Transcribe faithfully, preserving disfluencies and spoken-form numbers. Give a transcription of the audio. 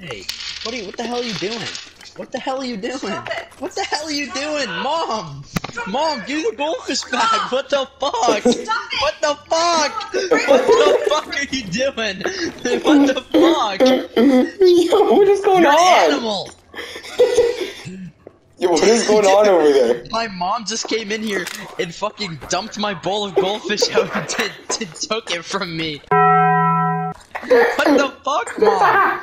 Hey, what are you? What the hell are you doing? What the hell are you doing? Stop it. What the hell are you Stop doing, it. Mom? Stop Mom, it. do the goldfish Stop. bag. What the fuck? Stop it. What the fuck? Bring What the it fuck are you doing? What the fuck? Yo, what is going You're an on? animal. Yo, what is going on over there? My mom just came in here and fucking dumped my bowl of goldfish out and t- t- took it from me. What the fuck, Mom?